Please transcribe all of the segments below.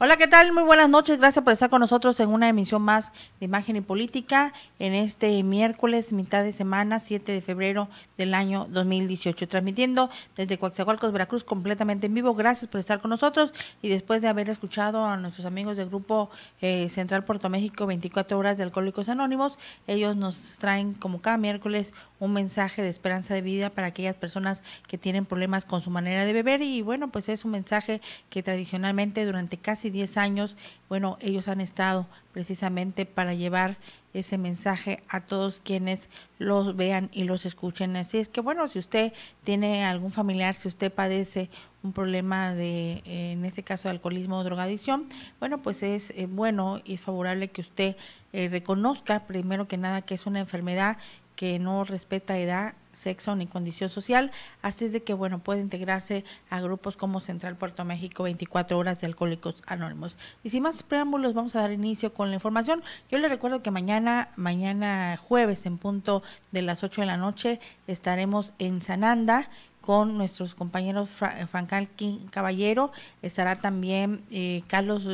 Hola, ¿qué tal? Muy buenas noches. Gracias por estar con nosotros en una emisión más de Imagen y Política en este miércoles, mitad de semana, 7 de febrero del año 2018, transmitiendo desde Coatzacoalcos, Veracruz, completamente en vivo. Gracias por estar con nosotros y después de haber escuchado a nuestros amigos del Grupo Central Puerto México 24 Horas de Alcohólicos Anónimos, ellos nos traen como cada miércoles un mensaje de esperanza de vida para aquellas personas que tienen problemas con su manera de beber y bueno, pues es un mensaje que tradicionalmente durante casi 10 años, bueno, ellos han estado precisamente para llevar ese mensaje a todos quienes los vean y los escuchen. Así es que bueno, si usted tiene algún familiar, si usted padece un problema de, en este caso, de alcoholismo o drogadicción, bueno, pues es bueno y es favorable que usted reconozca primero que nada que es una enfermedad que no respeta edad, sexo ni condición social, así es de que bueno, puede integrarse a grupos como Central Puerto México 24 Horas de Alcohólicos Anónimos. Y sin más preámbulos, vamos a dar inicio con la información. Yo les recuerdo que mañana jueves en punto de las 8 de la noche estaremos en Sananda con nuestros compañeros Francal Caballero, estará también Carlos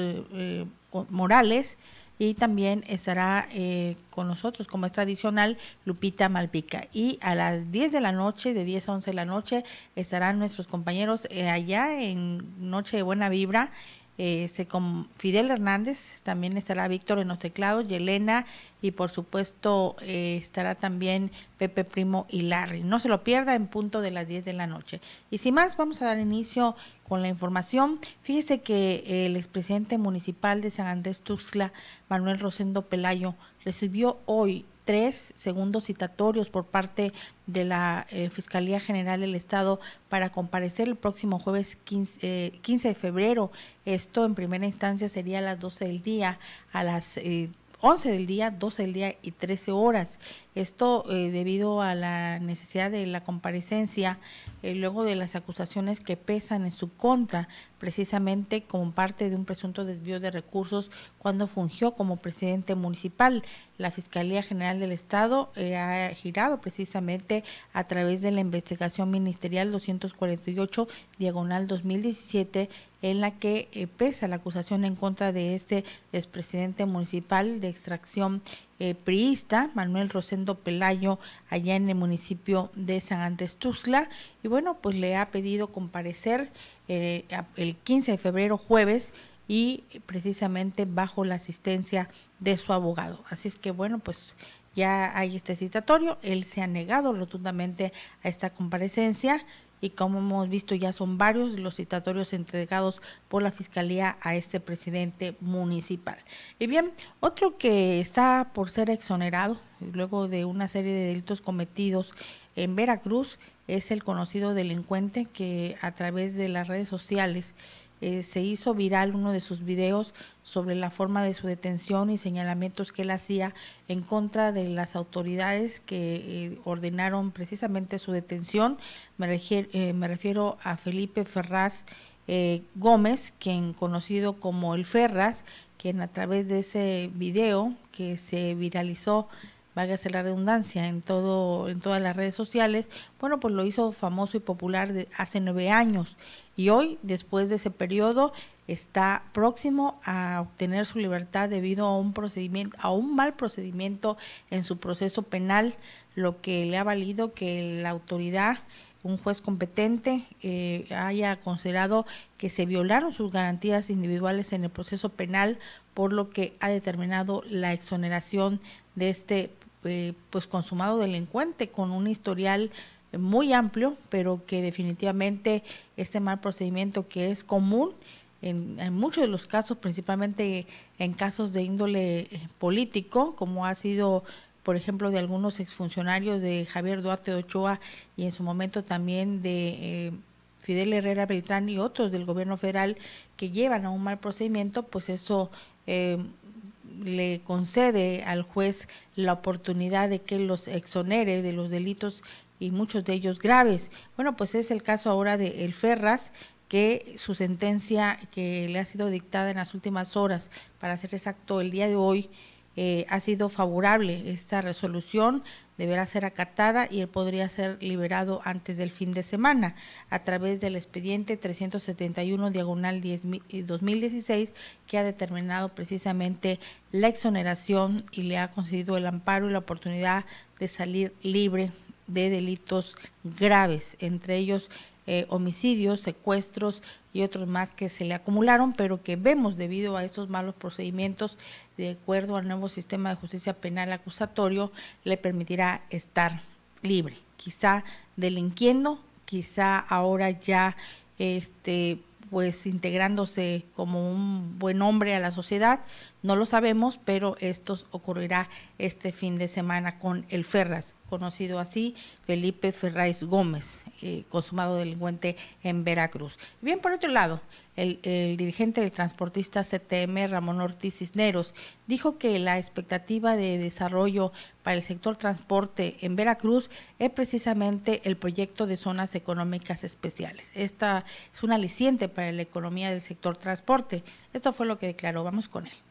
Morales, y también estará con nosotros, como es tradicional, Lupita Malpica. Y a las 10 de la noche, de 10 a 11 de la noche, estarán nuestros compañeros allá en Noche de Buena Vibra, con Fidel Hernández, también estará Víctor en los teclados, Yelena, y por supuesto estará también Pepe Primo y Larry. No se lo pierda en punto de las 10 de la noche. Y sin más, vamos a dar inicio con la información. Fíjese que el expresidente municipal de San Andrés Tuxtla, Manuel Rosendo Pelayo, recibió hoy 3 segundos citatorios por parte de la Fiscalía General del Estado para comparecer el próximo jueves 15 de febrero. Esto en primera instancia sería a las 12 del día, a las 11 del día, 12 del día y 13 horas. Esto debido a la necesidad de la comparecencia luego de las acusaciones que pesan en su contra, precisamente como parte de un presunto desvío de recursos cuando fungió como presidente municipal. La Fiscalía General del Estado ha girado precisamente a través de la investigación ministerial 248/2017, en la que pesa la acusación en contra de este expresidente municipal de extracción priista, Manuel Rosendo Pelayo, allá en el municipio de San Andrés Tuxtla, y bueno, pues le ha pedido comparecer el 15 de febrero, jueves, y precisamente bajo la asistencia de su abogado. Así es que bueno, pues ya hay este citatorio, él se ha negado rotundamente a esta comparecencia y como hemos visto ya son varios los citatorios entregados por la Fiscalía a este presidente municipal. Y bien, otro que está por ser exonerado luego de una serie de delitos cometidos en Veracruz es el conocido delincuente que a través de las redes sociales se hizo viral uno de sus videos sobre la forma de su detención y señalamientos que él hacía en contra de las autoridades que ordenaron precisamente su detención. Me refiero a Felipe Ferraz Gómez, quien conocido como el Ferraz, quien a través de ese video que se viralizó, válgase la redundancia, en todas las redes sociales, bueno, pues lo hizo famoso y popular hace 9 años. Y hoy, después de ese periodo, está próximo a obtener su libertad debido a un mal procedimiento en su proceso penal, lo que le ha valido que la autoridad, un juez competente, haya considerado que se violaron sus garantías individuales en el proceso penal, por lo que ha determinado la exoneración de este pues consumado delincuente con un historial muy amplio, pero que definitivamente este mal procedimiento que es común en muchos de los casos, principalmente en casos de índole político, como ha sido por ejemplo de algunos exfuncionarios de Javier Duarte de Ochoa y en su momento también de Fidel Herrera Beltrán y otros del gobierno federal que llevan a un mal procedimiento, pues eso le concede al juez la oportunidad de que los exonere de los delitos y muchos de ellos graves. Bueno, pues es el caso ahora de El Ferraz, que su sentencia que le ha sido dictada en las últimas horas, para ser exacto el día de hoy, ha sido favorable esta resolución, deberá ser acatada y él podría ser liberado antes del fin de semana a través del expediente 371/2016 que ha determinado precisamente la exoneración y le ha concedido el amparo y la oportunidad de salir libre de delitos graves, entre ellos homicidios, secuestros y otros más que se le acumularon, pero que vemos debido a estos malos procedimientos, de acuerdo al nuevo sistema de justicia penal acusatorio, le permitirá estar libre, quizá delinquiendo, quizá ahora ya pues integrándose como un buen hombre a la sociedad, no lo sabemos, pero esto ocurrirá este fin de semana con el Ferraz, conocido así, Felipe Ferraz Gómez, consumado delincuente en Veracruz. Bien, por otro lado, el dirigente del transportista CTM, Ramón Ortiz Cisneros, dijo que la expectativa de desarrollo para el sector transporte en Veracruz es precisamente el proyecto de zonas económicas especiales. Esta es un aliciente para la economía del sector transporte. Esto fue lo que declaró. Vamos con él.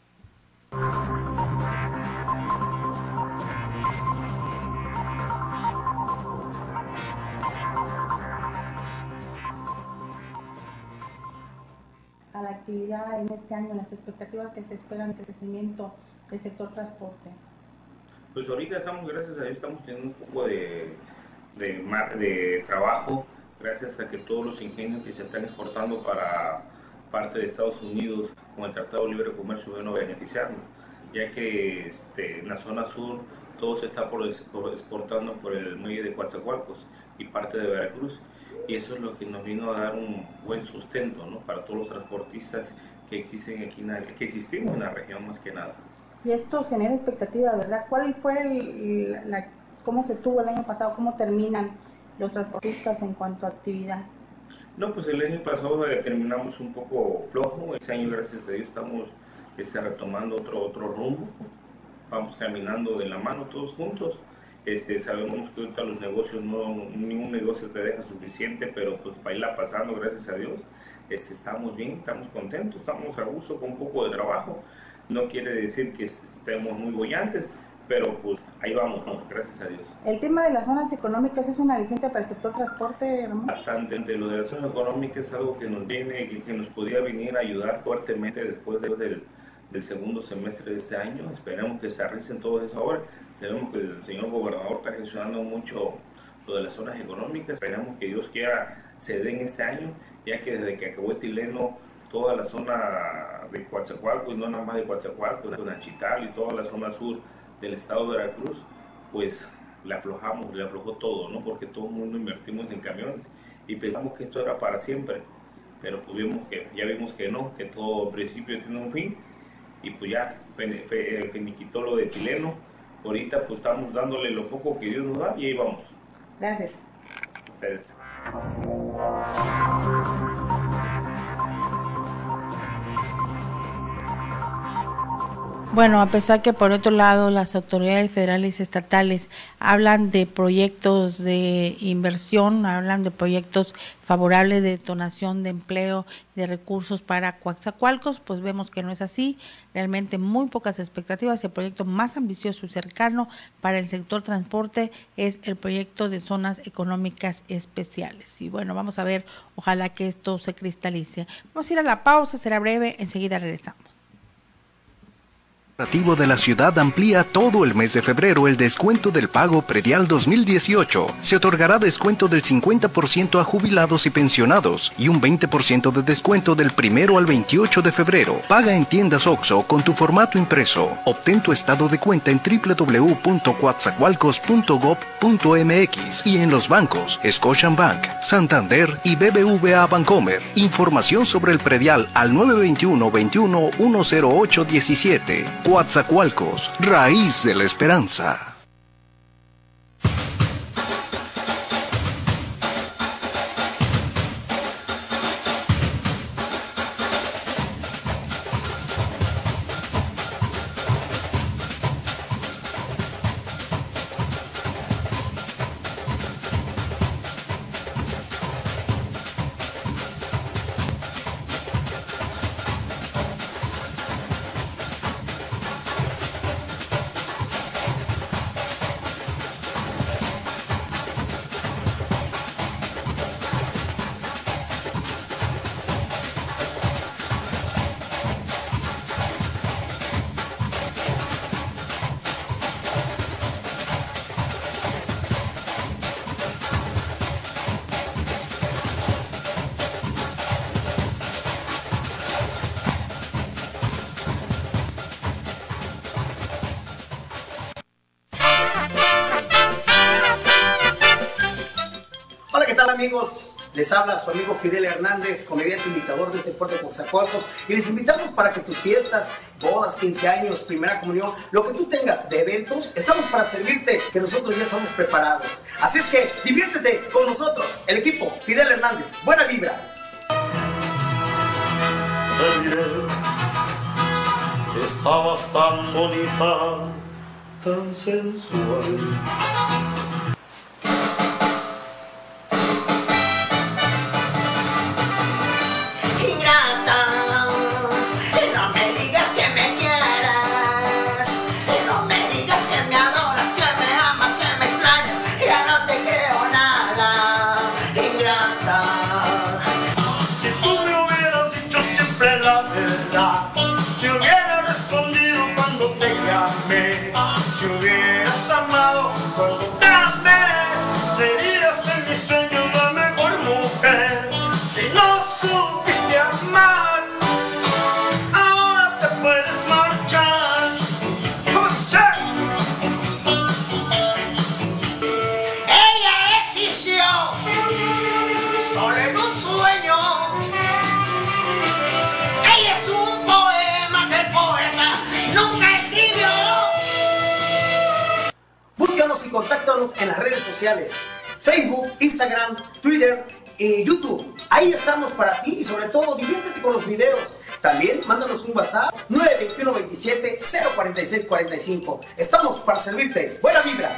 A la actividad en este año, las expectativas que se esperan de crecimiento del sector transporte? Pues ahorita estamos, gracias a Dios, estamos teniendo un poco de trabajo, gracias a que todos los ingenios que se están exportando para parte de Estados Unidos con el Tratado de Libre Comercio van a beneficiarnos, ya que en la zona sur todo se está exportando por el muelle de Coatzacoalcos y parte de Veracruz, y eso es lo que nos vino a dar un buen sustento, ¿no?, para todos los transportistas que existen aquí, que existimos en la región más que nada. Y esto genera expectativa, ¿verdad? ¿Cuál fue cómo se tuvo el año pasado? ¿Cómo terminan los transportistas en cuanto a actividad? No, pues el año pasado terminamos un poco flojo. Este año, gracias a Dios, estamos retomando otro rumbo. Vamos caminando de la mano todos juntos. Sabemos que ahorita los negocios, ningún negocio te deja suficiente, pero pues para irla pasando, gracias a Dios, estamos bien, estamos contentos, estamos a gusto con un poco de trabajo. No quiere decir que estemos muy bollantes, pero pues ahí vamos, ¿no?, gracias a Dios. ¿El tema de las zonas económicas es una aliciente para el sector transporte, Ramón? Bastante. Lo de las zonas económicas es algo que nos viene, que nos podría venir a ayudar fuertemente después del segundo semestre de este año. Esperamos que se realicen todas esas obras. Sabemos que el señor gobernador está gestionando mucho lo de las zonas económicas. Esperamos que Dios quiera se den este año, ya que desde que acabó el Tileno, toda la zona de Coatzacoalcos, y no nada más de Coatzacoalcos, de Nachital y toda la zona sur del estado de Veracruz, pues le aflojó todo, ¿no?, porque todo el mundo invertimos en camiones y pensamos que esto era para siempre, pero pues ya vimos que no, que todo principio tiene un fin, y pues ya finiquitó lo de Tileno. Ahorita pues estamos dándole lo poco que Dios nos da y ahí vamos. Gracias. Ustedes. Bueno, a pesar que por otro lado las autoridades federales y estatales hablan de proyectos de inversión, hablan de proyectos favorables de detonación de empleo y de recursos para Coatzacoalcos, pues vemos que no es así. Realmente muy pocas expectativas. El proyecto más ambicioso y cercano para el sector transporte es el proyecto de zonas económicas especiales. Y bueno, vamos a ver, ojalá que esto se cristalice. Vamos a ir a la pausa, será breve, enseguida regresamos. El Administrativo de la ciudad amplía todo el mes de febrero el descuento del pago predial 2018. Se otorgará descuento del 50% a jubilados y pensionados y un 20% de descuento del 1 al 28 de febrero. Paga en tiendas OXXO con tu formato impreso. Obtén tu estado de cuenta en www.coatzacoalcos.gov.mx y en los bancos Scotiabank, Santander y BBVA Bancomer. Información sobre el predial al 921-21-108-17. Coatzacoalcos, raíz de la esperanza. amigos? Les habla su amigo Fidel Hernández, comediante imitador de este puerto de Coatzacoalcos, y les invitamos para que tus fiestas, bodas, 15 años, primera comunión, lo que tú tengas de eventos, estamos para servirte, que nosotros ya estamos preparados. Así es que diviértete con nosotros, el equipo Fidel Hernández. Buena vibra. Te diré, estabas tan bonita, tan sensual. Si hubieras amado cuando te amé, serías en mis sueños la mejor mujer. Si no supiste amar, ahora te puedes marchar. Ella existió solo en un sueño. Ella es un poema que el poeta nunca escribió. Búscanos y contáctanos en las redes sociales, Facebook, Instagram, Twitter y YouTube. Ahí estamos para ti y sobre todo diviértete con los videos. También mándanos un WhatsApp 921 27 046 45. Estamos para servirte. Buena vibra.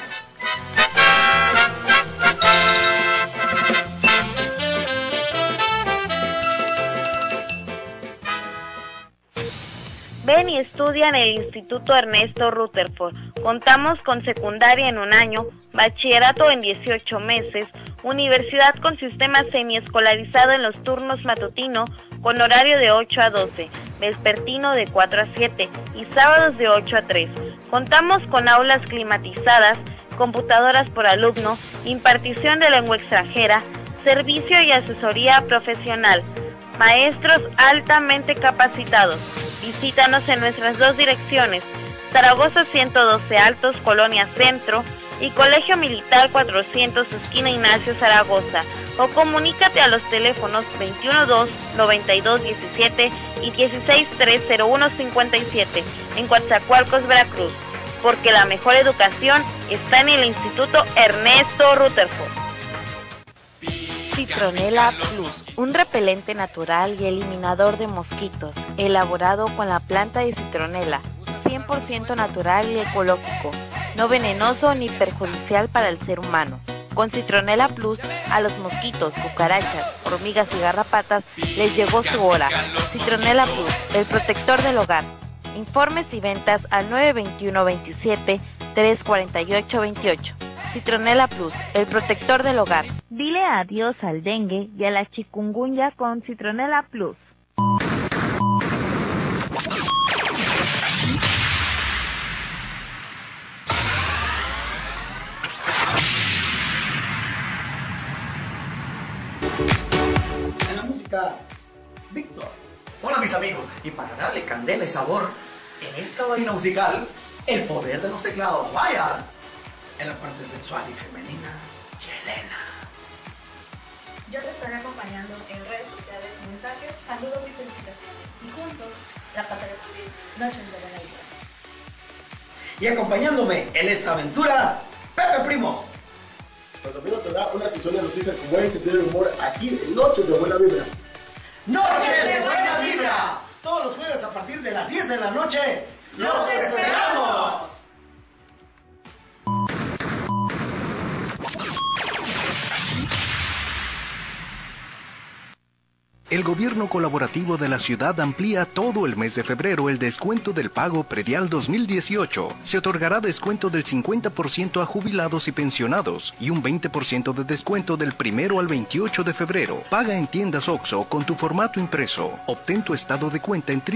Ven y estudia en el Instituto Ernesto Rutherford. Contamos con secundaria en 1 año, bachillerato en 18 meses, universidad con sistema semiescolarizado en los turnos matutino con horario de 8 a 12, vespertino de 4 a 7 y sábados de 8 a 3. Contamos con aulas climatizadas, computadoras por alumno, impartición de lengua extranjera, servicio y asesoría profesional, maestros altamente capacitados. Visítanos en nuestras 2 direcciones, Zaragoza 112 Altos, Colonia Centro, y Colegio Militar 400, esquina Ignacio Zaragoza, o comunícate a los teléfonos 212-9217 y 1630157 en Coatzacoalcos, Veracruz, porque la mejor educación está en el Instituto Ernesto Rutherford. Citronela Plus, un repelente natural y eliminador de mosquitos, elaborado con la planta de citronela, 100% natural y ecológico, no venenoso ni perjudicial para el ser humano. Con Citronela Plus, a los mosquitos, cucarachas, hormigas y garrapatas les llegó su hora. Citronela Plus, el protector del hogar. Informes y ventas al 921-27-348-28. Citronela Plus, el protector del hogar. Dile adiós al dengue y a la chikungunya con Citronela Plus. En la música, Víctor. Hola mis amigos, y para darle candela y sabor en esta vaina musical, el poder de los teclados. Vaya, en la parte sensual y femenina, Yelena. Yo te estaré acompañando en redes sociales, mensajes, saludos y felicitaciones. Y juntos la pasaremos bien. Noches de buena vibra. Y acompañándome en esta aventura, Pepe Primo. Pues también te da una sesión de noticias con buen sentido de humor aquí en Noches de Buena Vibra. ¡Noches de Buena Vibra! Todos los jueves a partir de las 10 de la noche. ¡Los esperamos! El gobierno colaborativo de la ciudad amplía todo el mes de febrero el descuento del pago predial 2018. Se otorgará descuento del 50% a jubilados y pensionados y un 20% de descuento del 1 al 28 de febrero. Paga en tiendas OXXO con tu formato impreso. Obtén tu estado de cuenta en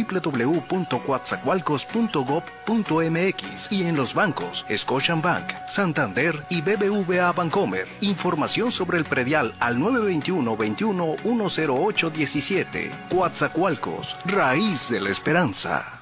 www.coatzacoalcos.gov.mx y en los bancos Scotiabank, Santander y BBVA Bancomer. Información sobre el predial al 921-21-108-17. Coatzacoalcos, raíz de la esperanza.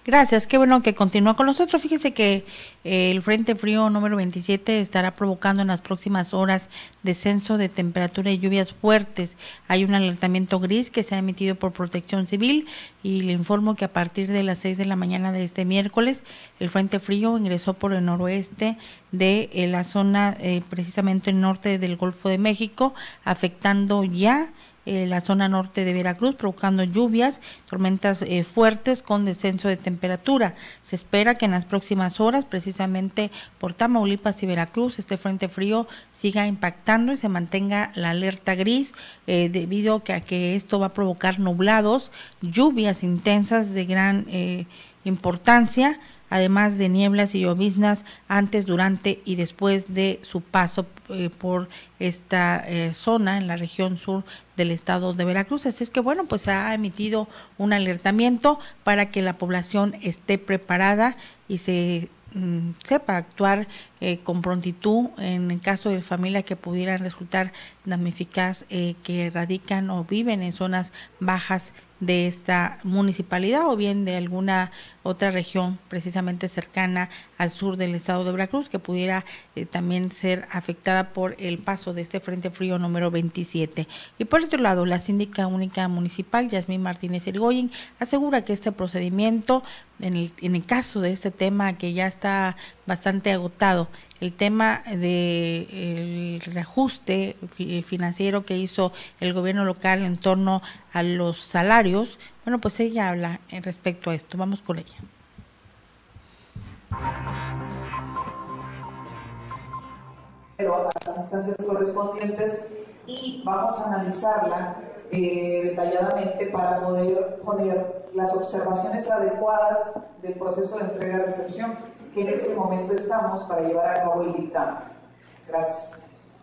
Gracias, qué bueno que continúa con nosotros. Fíjese que el Frente Frío número 27 estará provocando en las próximas horas descenso de temperatura y lluvias fuertes. Hay un alertamiento gris que se ha emitido por Protección Civil y le informo que a partir de las 6 de la mañana de este miércoles el Frente Frío ingresó por el noroeste de la zona precisamente norte del Golfo de México, afectando ya la zona norte de Veracruz, provocando lluvias, tormentas fuertes con descenso de temperatura. Se espera que en las próximas horas, precisamente por Tamaulipas y Veracruz, este frente frío siga impactando y se mantenga la alerta gris, debido a que esto va a provocar nublados, lluvias intensas de gran importancia, además de nieblas y lloviznas antes, durante y después de su paso por esta zona en la región sur del estado de Veracruz. Así es que bueno, pues se ha emitido un alertamiento para que la población esté preparada y se sepa actuar con prontitud en el caso de familias que pudieran resultar damnificadas, que radican o viven en zonas bajas de esta municipalidad o bien de alguna otra región precisamente cercana al sur del estado de Veracruz, que pudiera también ser afectada por el paso de este frente frío número 27. Y por otro lado, la síndica única municipal, Yasmín Martínez Irigoyen, asegura que este procedimiento, en el caso de este tema que ya está bastante agotado, el tema de el reajuste financiero que hizo el gobierno local en torno a los salarios, bueno, pues ella habla respecto a esto. Vamos con ella. Pero a las instancias correspondientes y vamos a analizarla detalladamente para poder poner las observaciones adecuadas del proceso de entrega-recepción, que en ese momento estamos para llevar a cabo el dictamen. Gracias.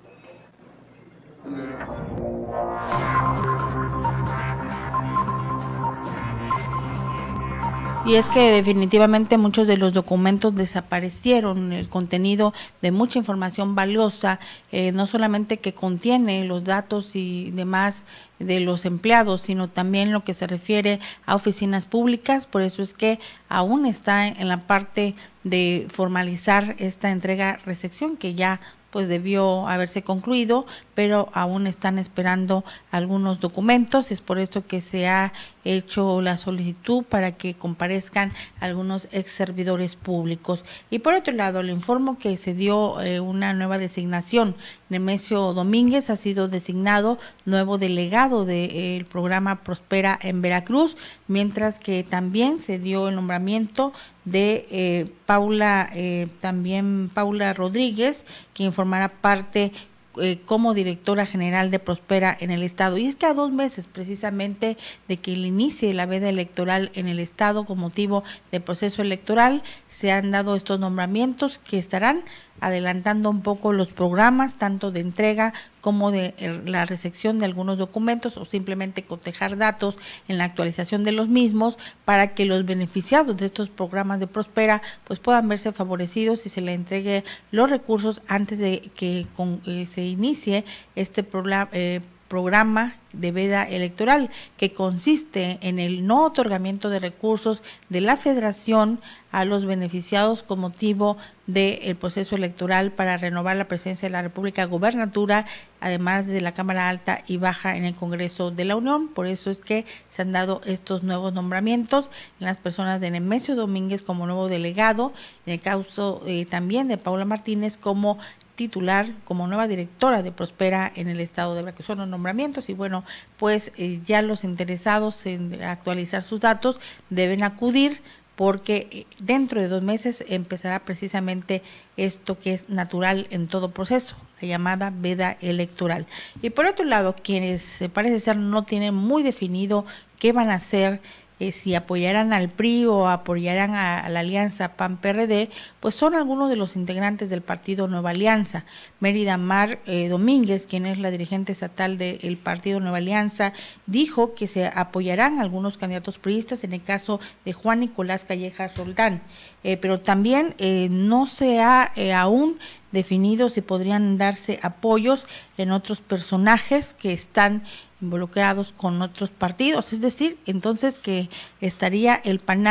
Y es que definitivamente muchos de los documentos desaparecieron, el contenido de mucha información valiosa, no solamente que contiene los datos y demás de los empleados, sino también lo que se refiere a oficinas públicas. Por eso es que aún está en la parte de formalizar esta entrega-recepción, que ya pues debió haberse concluido, pero aún están esperando algunos documentos. Es por esto que se ha hecho la solicitud para que comparezcan algunos ex servidores públicos. Y por otro lado, le informo que se dio una nueva designación. Nemesio Domínguez ha sido designado nuevo delegado del programa Prospera en Veracruz, mientras que también se dio el nombramiento de Paula Rodríguez, quien formará parte como directora general de Prospera en el estado. Y es que a 2 meses precisamente de que inicie la veda electoral en el estado con motivo del proceso electoral, se han dado estos nombramientos que estarán adelantando un poco los programas, tanto de entrega como de la recepción de algunos documentos, o simplemente cotejar datos en la actualización de los mismos, para que los beneficiados de estos programas de Prospera pues puedan verse favorecidos y se le entregue los recursos antes de que se inicie este programa de veda electoral, que consiste en el no otorgamiento de recursos de la Federación a los beneficiados con motivo del proceso electoral para renovar la presidencia de la República, gobernatura, además de la Cámara Alta y Baja en el Congreso de la Unión. Por eso es que se han dado estos nuevos nombramientos en las personas de Nemesio Domínguez como nuevo delegado, en el caso también de Paula Martínez como titular, como nueva directora de Prospera en el estado de Veracruz. Son los nombramientos y bueno, pues ya los interesados en actualizar sus datos deben acudir, porque dentro de 2 meses empezará precisamente esto que es natural en todo proceso, la llamada veda electoral. Y por otro lado, quienes parece ser no tienen muy definido qué van a hacer, si apoyarán al PRI o apoyarán a la alianza PAN-PRD, pues son algunos de los integrantes del partido Nueva Alianza. Mérida Mar Domínguez, quien es la dirigente estatal del partido Nueva Alianza, dijo que se apoyarán algunos candidatos priistas en el caso de Juan Nicolás Callejas Roldán, pero también no se ha aún definido si podrían darse apoyos en otros personajes que están involucrados con otros partidos, es decir, entonces que estaría el panel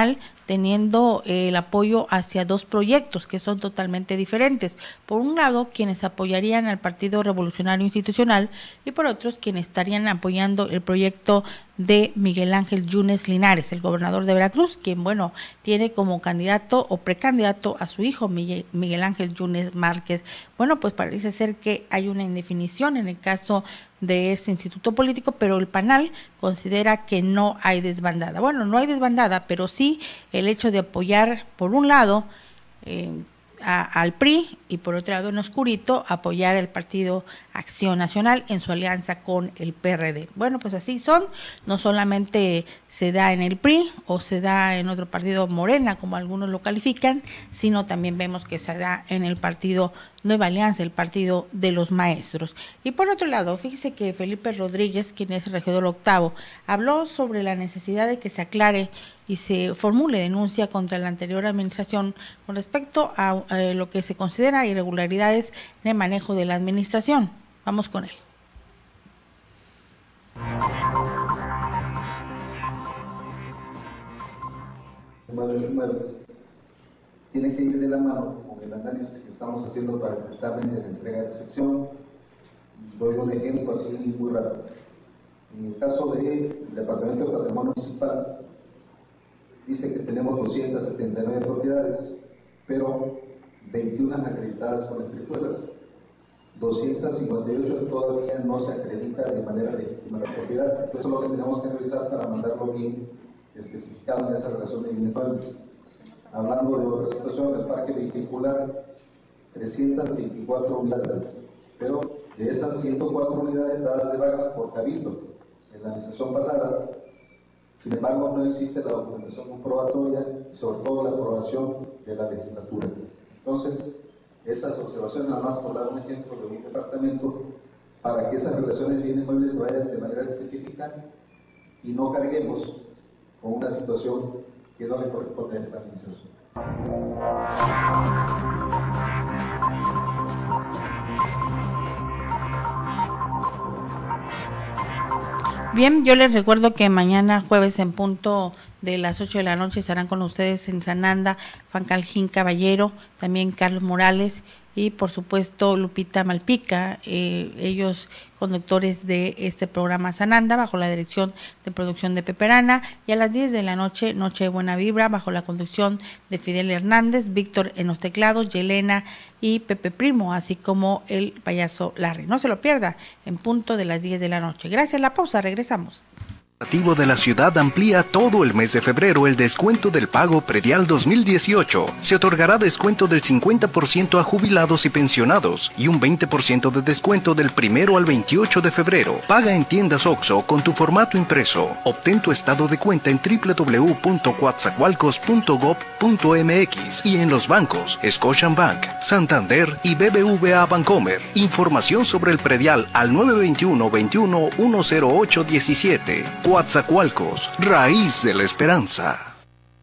teniendo el apoyo hacia dos proyectos que son totalmente diferentes. Por un lado, quienes apoyarían al Partido Revolucionario Institucional y por otros, quienes estarían apoyando el proyecto de Miguel Ángel Yunes Linares, el gobernador de Veracruz, quien, bueno, tiene como candidato o precandidato a su hijo Miguel Ángel Yunes Márquez. Bueno, pues parece ser que hay una indefinición en el caso de ese instituto político, pero el PANAL considera que no hay desbandada. Bueno, no hay desbandada, pero sí el hecho de apoyar, por un lado, al PRI y por otro lado en oscurito apoyar al Partido Acción Nacional en su alianza con el PRD. Bueno, pues así son, no solamente se da en el PRI o se da en otro partido Morena, como algunos lo califican, sino también vemos que se da en el partido Nueva Alianza, el partido de los maestros. Y por otro lado, fíjese que Felipe Rodríguez, quien es regidor octavo, habló sobre la necesidad de que se aclare y se formule denuncia contra la anterior administración con respecto a lo que se considera irregularidades en el manejo de la administración. Vamos con él. Tiene que ir de la mano con el análisis que estamos haciendo para el dictamen de la entrega de sección. Doy un ejemplo así muy rápido. En el caso del Departamento de Patrimonio Municipal, dice que tenemos 279 propiedades, pero 21 acreditadas con escrituras. 258 todavía no se acredita de manera legítima la propiedad. Eso es lo que tenemos que revisar para mandarlo bien especificado en esa relación de bienes muebles. Hablando de otra situación, el parque vehicular, 324 unidades, pero de esas 104 unidades dadas de baja por Cabildo en la administración pasada. Sin embargo, no existe la documentación comprobatoria y sobre todo la aprobación de la legislatura. Entonces, esas observaciones, nada más por dar un ejemplo de un departamento, para que esas relaciones de bienes muebles se vayan de manera específica y no carguemos con una situación que no le corresponde a esta administración. Bien, yo les recuerdo que mañana jueves en punto de las 8 de la noche estarán con ustedes en Sananda, Fancaljín Caballero, también Carlos Morales y por supuesto Lupita Malpica, ellos conductores de este programa Sananda bajo la dirección de producción de Pepe Arana, y a las 10 de la noche, Noche de Buena Vibra, bajo la conducción de Fidel Hernández, Víctor en los teclados, Yelena y Pepe Primo, así como el payaso Larry. No se lo pierda, en punto de las 10 de la noche. Gracias, la pausa, regresamos. El Administrativo de la ciudad amplía todo el mes de febrero el descuento del pago predial 2018. Se otorgará descuento del 50% a jubilados y pensionados y un 20% de descuento del 1 al 28 de febrero. Paga en tiendas OXXO con tu formato impreso. Obtén tu estado de cuenta en www.coatzacoalcos.gov.mx y en los bancos Scotiabank, Santander y BBVA Bancomer. Información sobre el predial al 921-21-108-17. Coatzacoalcos, raíz de la esperanza.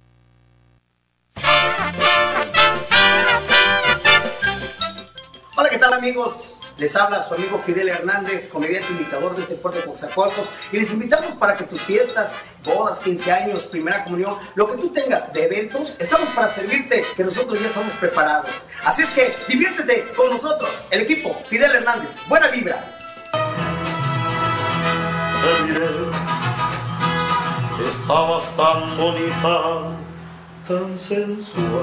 Hola, ¿qué tal, amigos? Les habla su amigo Fidel Hernández, comediante imitador de este puerto de Coatzacoalcos, y les invitamos para que tus fiestas, bodas, 15 años, primera comunión, lo que tú tengas de eventos, estamos para servirte, que nosotros ya estamos preparados. Así es que diviértete con nosotros, el equipo Fidel Hernández. Buena vibra. Te diré, estabas tan bonita, tan sensual.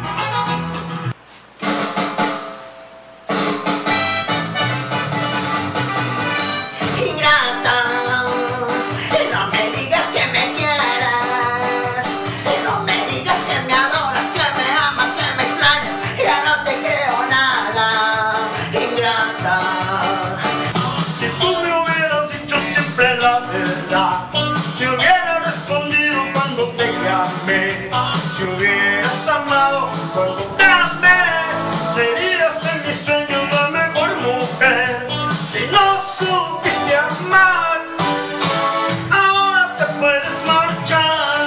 Si hubieras amado cuando te amé, serías en mis sueños la mejor mujer. Si no supiste amar, ahora te puedes marchar.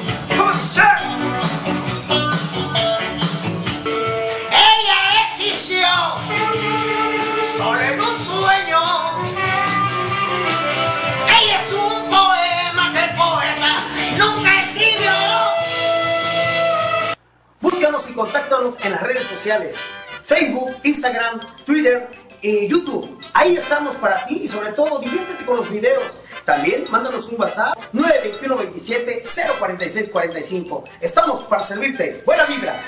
Ella existió solo en un sueño. Ella es un poema que el poeta nunca escribió. y contáctanos en las redes sociales, Facebook, Instagram, Twitter y YouTube. Ahí estamos para ti y sobre todo diviértete con los videos. También mándanos un WhatsApp 921-27-04645. Estamos para servirte. ¡Buena vibra!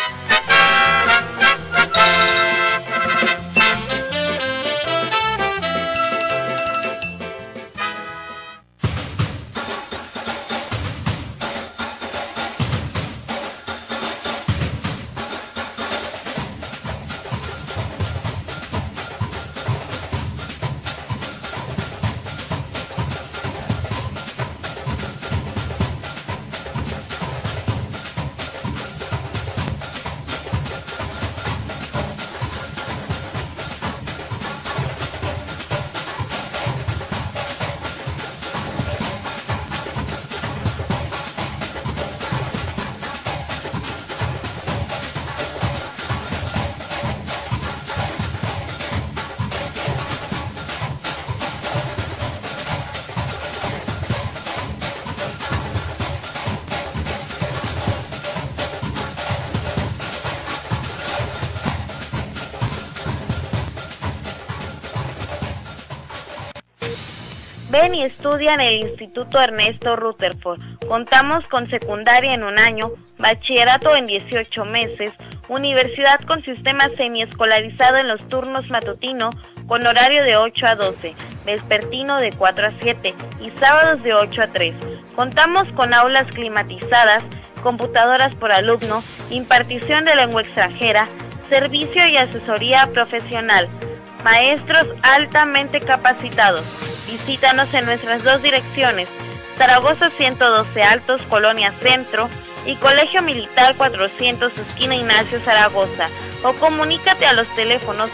Ven y estudia en el Instituto Ernesto Rutherford. Contamos con secundaria en un año, bachillerato en 18 meses, universidad con sistema semiescolarizado en los turnos matutino con horario de 8 a 12, vespertino de 4 a 7 y sábados de 8 a 3. Contamos con aulas climatizadas, computadoras por alumno, impartición de lengua extranjera, servicio y asesoría profesional, maestros altamente capacitados. Visítanos en nuestras dos direcciones, Zaragoza 112 Altos, Colonia Centro, y Colegio Militar 400, esquina Ignacio Zaragoza, o comunícate a los teléfonos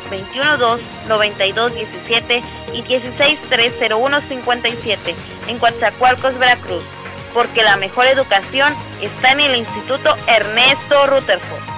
212-9217 y 1630157 en Coatzacoalcos, Veracruz, porque la mejor educación está en el Instituto Ernesto Rutherford.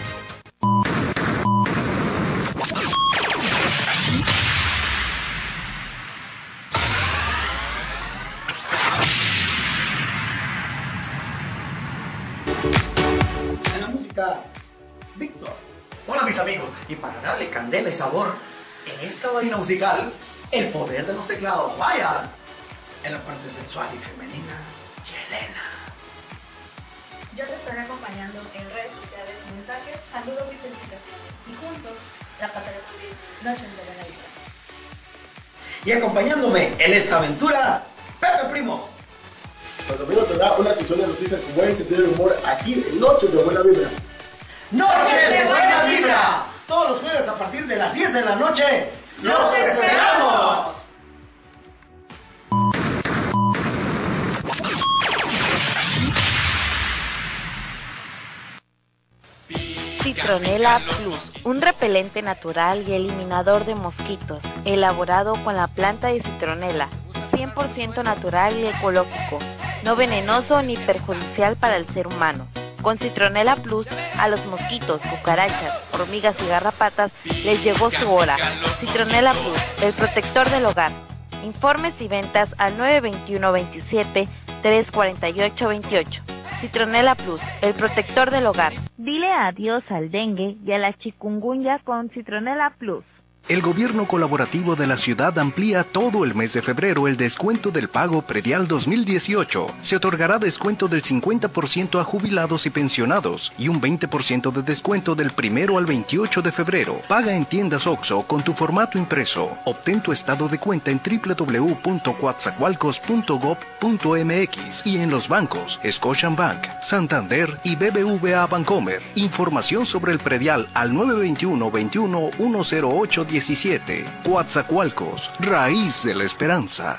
Víctor. Hola mis amigos, y para darle candela y sabor en esta vaina musical, el poder de los teclados, vaya, en la parte sensual y femenina, Yelena. Yo te estaré acompañando en redes sociales, mensajes, saludos y felicitaciones, y juntos la pasaremos bien noches de buena vibra. Y acompañándome en esta aventura, Pepe Primo. Pues también tendrá una sesión de noticias con buen sentido de humor aquí en Noches de Buena Vibra. ¡Noche de Buena Vibra! Todos los jueves a partir de las 10 de la noche. ¡Los esperamos! Citronela Plus, un repelente natural y eliminador de mosquitos, elaborado con la planta de citronela, 100% natural y ecológico, no venenoso ni perjudicial para el ser humano. Con Citronela Plus, a los mosquitos, cucarachas, hormigas y garrapatas les llegó su hora. Citronela Plus, el protector del hogar. Informes y ventas al 921-27-348-28. Citronela Plus, el protector del hogar. Dile adiós al dengue y a la chikungunya con Citronela Plus. El gobierno colaborativo de la ciudad amplía todo el mes de febrero el descuento del pago predial 2018. Se otorgará descuento del 50% a jubilados y pensionados y un 20% de descuento del 1 al 28 de febrero. Paga en tiendas OXXO con tu formato impreso. Obtén tu estado de cuenta en www.coatzacoalcos.gov.mx y en los bancos Scotiabank, Santander y BBVA Bancomer. Información sobre el predial al 921-21-108-17. Coatzacoalcos, raíz de la esperanza.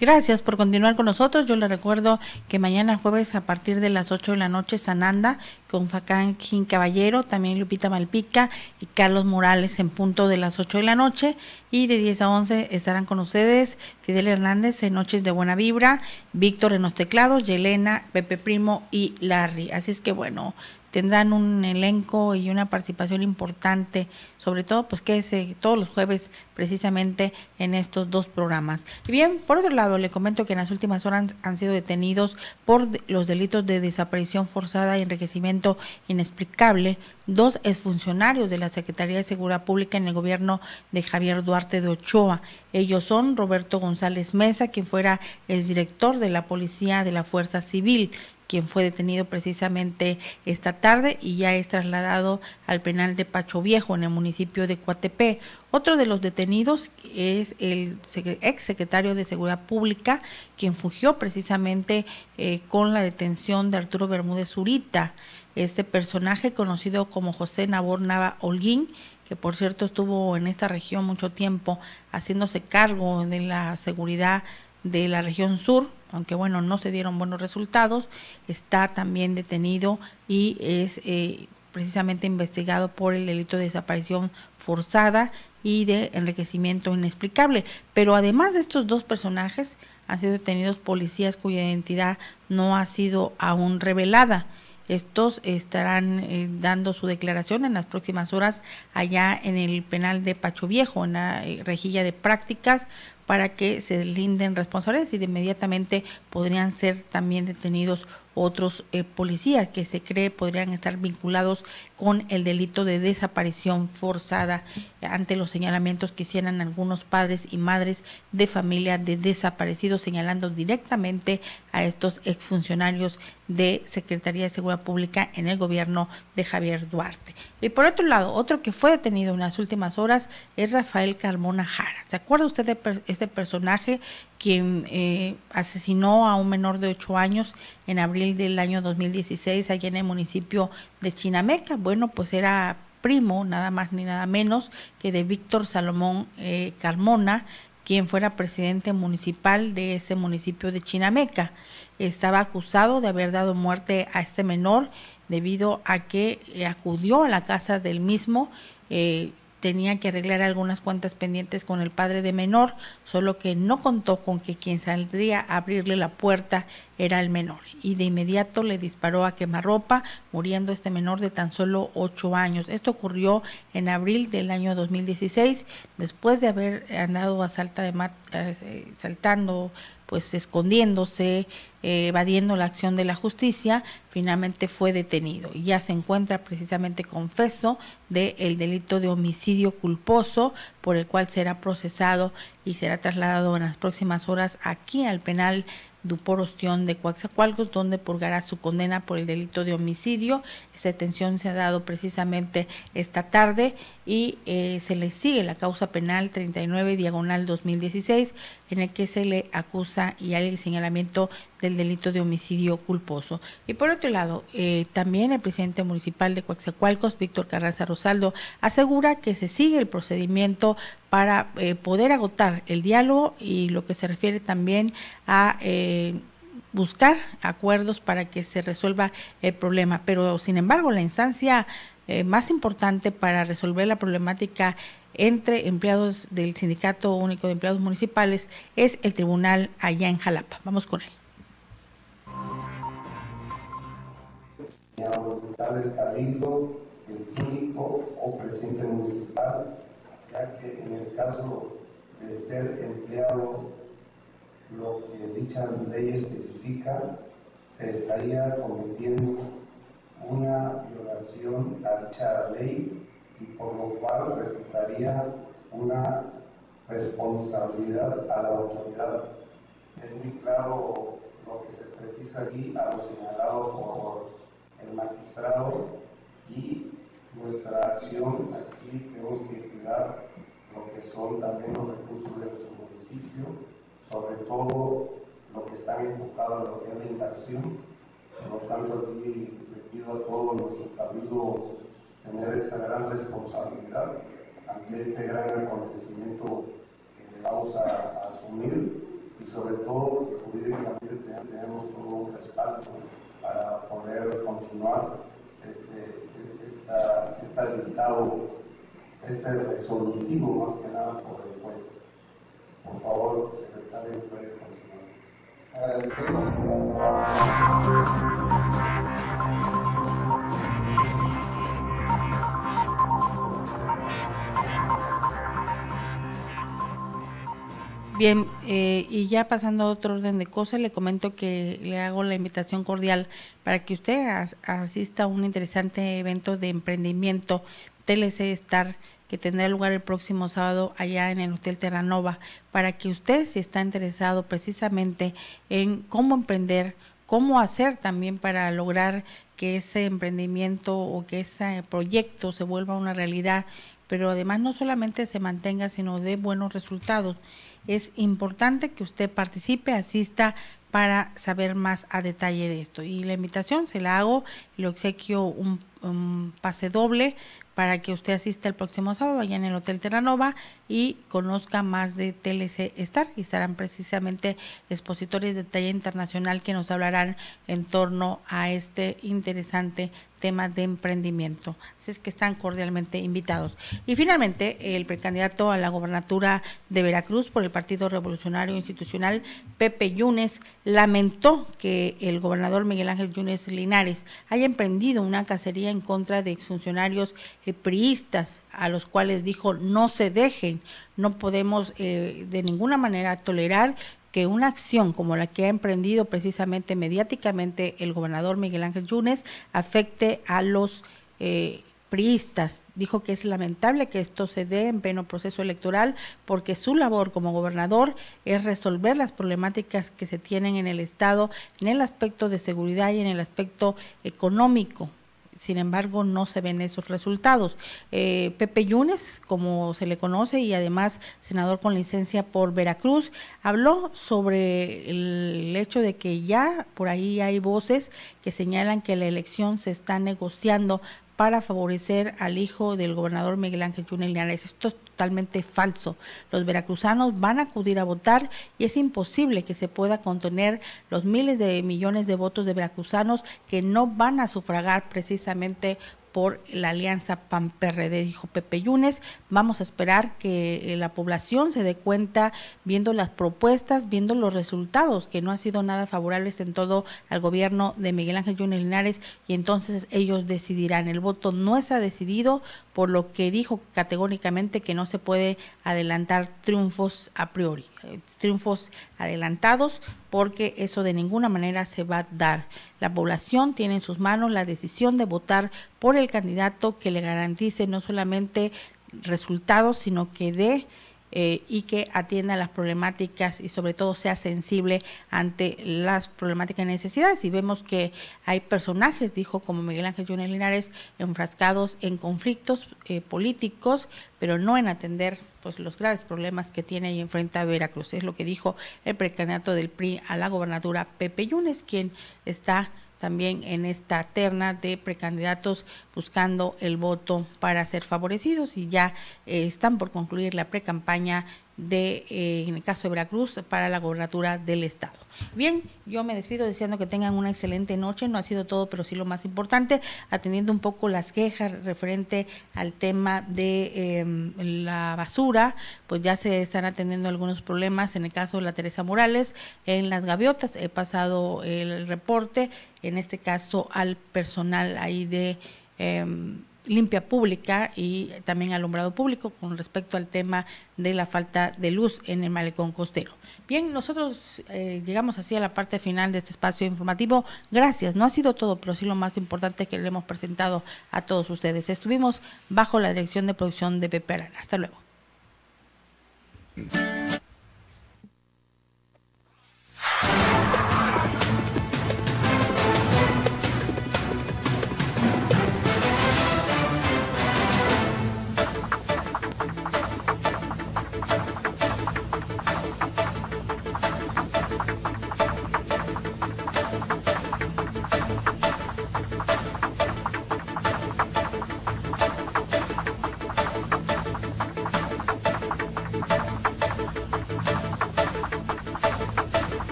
Gracias por continuar con nosotros. Yo le recuerdo que mañana jueves a partir de las 8 de la noche Sananda con Facán Gin Caballero, también Lupita Malpica y Carlos Morales en punto de las 8 de la noche, y de 10 a 11 estarán con ustedes Fidel Hernández en Noches de Buena Vibra, Víctor en los teclados, Yelena, Pepe Primo y Larry. Así es que bueno, tendrán un elenco y una participación importante, sobre todo pues que es todos los jueves precisamente en estos dos programas. Y bien, por otro lado, le comento que en las últimas horas han sido detenidos por los delitos de desaparición forzada y enriquecimiento inexplicable 2 exfuncionarios de la Secretaría de Seguridad Pública en el gobierno de Javier Duarte de Ochoa. Ellos son Roberto González Mesa, quien fuera exdirector de la Policía de la Fuerza Civil, quien fue detenido precisamente esta tarde y ya es trasladado al penal de Pacho Viejo en el municipio de Coatepec. Otro de los detenidos es el ex secretario de Seguridad Pública, quien fugió precisamente con la detención de Arturo Bermúdez Zurita. Este personaje, conocido como José Nabor Nava Holguín, que por cierto estuvo en esta región mucho tiempo haciéndose cargo de la seguridad de la región sur, aunque bueno, no se dieron buenos resultados, está también detenido y es precisamente investigado por el delito de desaparición forzada y de enriquecimiento inexplicable. Pero además de estos 2 personajes, han sido detenidos policías cuya identidad no ha sido aún revelada. Estos estarán dando su declaración en las próximas horas allá en el penal de Pacho Viejo, en la rejilla de prácticas, para que se deslinden responsables y de inmediatamente podrían ser también detenidos otros policías que se cree podrían estar vinculados con el delito de desaparición forzada ante los señalamientos que hicieran algunos padres y madres de familia de desaparecidos, señalando directamente a estos exfuncionarios de Secretaría de Seguridad Pública en el gobierno de Javier Duarte. Y por otro lado, otro que fue detenido en las últimas horas es Rafael Carmona Jara. ¿Se acuerda usted de este personaje quien asesinó a un menor de 8 años en abril del año 2016 allá en el municipio de Chinameca? Bueno, pues era primo, nada más ni nada menos, que de Víctor Salomón Carmona, quien fuera presidente municipal de ese municipio de Chinameca. Estaba acusado de haber dado muerte a este menor debido a que acudió a la casa del mismo, tenía que arreglar algunas cuentas pendientes con el padre de menor, solo que no contó con que quien saldría a abrirle la puerta era el menor, y de inmediato le disparó a quemarropa, muriendo este menor de tan solo 8 años. Esto ocurrió en abril del año 2016, después de haber andado saltando, pues escondiéndose, evadiendo la acción de la justicia. Finalmente fue detenido y ya se encuentra precisamente confeso del delito de homicidio culposo, por el cual será procesado y será trasladado en las próximas horas aquí al penal Dupor Ostión de Coatzacoalcos, donde purgará su condena por el delito de homicidio. Esta detención se ha dado precisamente esta tarde y se le sigue la causa penal 39/2016, en el que se le acusa y hay el señalamiento del delito de homicidio culposo. Y por otro lado, también el presidente municipal de Coatzacoalcos, Víctor Carranza Rosaldo, asegura que se sigue el procedimiento para poder agotar el diálogo y lo que se refiere también a buscar acuerdos para que se resuelva el problema. Pero sin embargo, la instancia más importante para resolver la problemática entre empleados del Sindicato Único de Empleados Municipales es el tribunal allá en Jalapa. Vamos con él. A voluntad del cabildo, el síndico o presidente municipal, ya que en el caso de ser empleado, lo que dicha ley especifica, se estaría cometiendo una violación a dicha ley y por lo cual resultaría una responsabilidad a la autoridad. Es muy claro lo que se precisa aquí a lo señalado por el magistrado, y nuestra acción aquí tenemos que cuidar lo que son también los recursos de nuestro municipio, sobre todo lo que está enfocado en lo que es la inversión. Por lo tanto, aquí le pido a todo nuestro cabildo tener esta gran responsabilidad ante este gran acontecimiento que vamos a asumir, y sobre todo que jurídicamente tenemos todo un respaldo para poder continuar este dictado, este resolutivo más que nada por el juez. Por favor, secretario, puede Bien, y ya pasando a otro orden de cosas, le comento que le hago la invitación cordial para que usted asista a un interesante evento de emprendimiento TLC Star que tendrá lugar el próximo sábado allá en el Hotel Terranova, para que usted, si está interesado precisamente en cómo emprender, cómo hacer también para lograr que ese emprendimiento o que ese proyecto se vuelva una realidad, pero además no solamente se mantenga, sino dé buenos resultados. Es importante que usted participe, asista para saber más a detalle de esto. Y la invitación se la hago, le obsequio un pase doble para que usted asista el próximo sábado allá en el Hotel Terranova y conozca más de TLC Star, y estarán precisamente expositores de talla internacional que nos hablarán en torno a este interesante tema de emprendimiento. Así es que están cordialmente invitados. Y finalmente, el precandidato a la gobernatura de Veracruz por el Partido Revolucionario Institucional, Pepe Yunes, lamentó que el gobernador Miguel Ángel Yunes Linares haya emprendido una cacería en contra de exfuncionarios priistas, a los cuales dijo no se dejen, no podemos de ninguna manera tolerar que una acción como la que ha emprendido precisamente mediáticamente el gobernador Miguel Ángel Yunes afecte a los priistas. Dijo que es lamentable que esto se dé en pleno proceso electoral, porque su labor como gobernador es resolver las problemáticas que se tienen en el Estado, en el aspecto de seguridad y en el aspecto económico. Sin embargo, no se ven esos resultados. Pepe Yunes, como se le conoce, y además senador con licencia por Veracruz, habló sobre el hecho de que ya por ahí hay voces que señalan que la elección se está negociando para favorecer al hijo del gobernador Miguel Ángel Yunes Linares. Esto es totalmente falso. Los veracruzanos van a acudir a votar y es imposible que se pueda contener los miles de millones de votos de veracruzanos que no van a sufragar precisamente por la alianza PAN-PRD, dijo Pepe Yunes. Vamos a esperar que la población se dé cuenta, viendo las propuestas, viendo los resultados, que no han sido nada favorables en todo al gobierno de Miguel Ángel Yunes Linares, y entonces ellos decidirán. El voto no está decidido, por lo que dijo categóricamente que no se puede adelantar triunfos a priori, triunfos adelantados, porque eso de ninguna manera se va a dar. La población tiene en sus manos la decisión de votar por el candidato que le garantice no solamente resultados, sino que dé y que atienda las problemáticas y sobre todo sea sensible ante las problemáticas y necesidades. Y vemos que hay personajes, dijo, como Miguel Ángel Yunes Linares, enfrascados en conflictos políticos, pero no en atender pues los graves problemas que tiene y enfrenta Veracruz. Es lo que dijo el precandidato del PRI a la gobernatura, Pepe Yunes, quien está también en esta terna de precandidatos buscando el voto para ser favorecidos, y ya están por concluir la precampaña de, en el caso de Veracruz, para la gobernatura del estado. Bien, yo me despido deseando que tengan una excelente noche. No ha sido todo, pero sí lo más importante, atendiendo un poco las quejas referente al tema de la basura. Pues ya se están atendiendo algunos problemas en el caso de la Teresa Morales, en Las Gaviotas. He pasado el reporte, en este caso al personal ahí de limpia pública y también alumbrado público con respecto al tema de la falta de luz en el malecón costero. Bien, nosotros llegamos así a la parte final de este espacio informativo. Gracias, no ha sido todo, pero sí lo más importante que le hemos presentado a todos ustedes. Estuvimos bajo la dirección de producción de Pepe Arana. Hasta luego.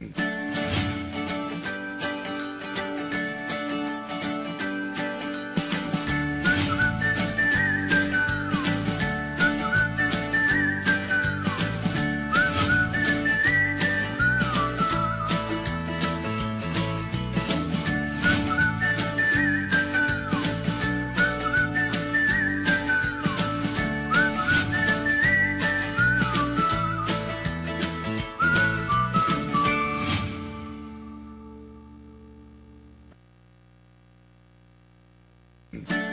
Mm-hmm.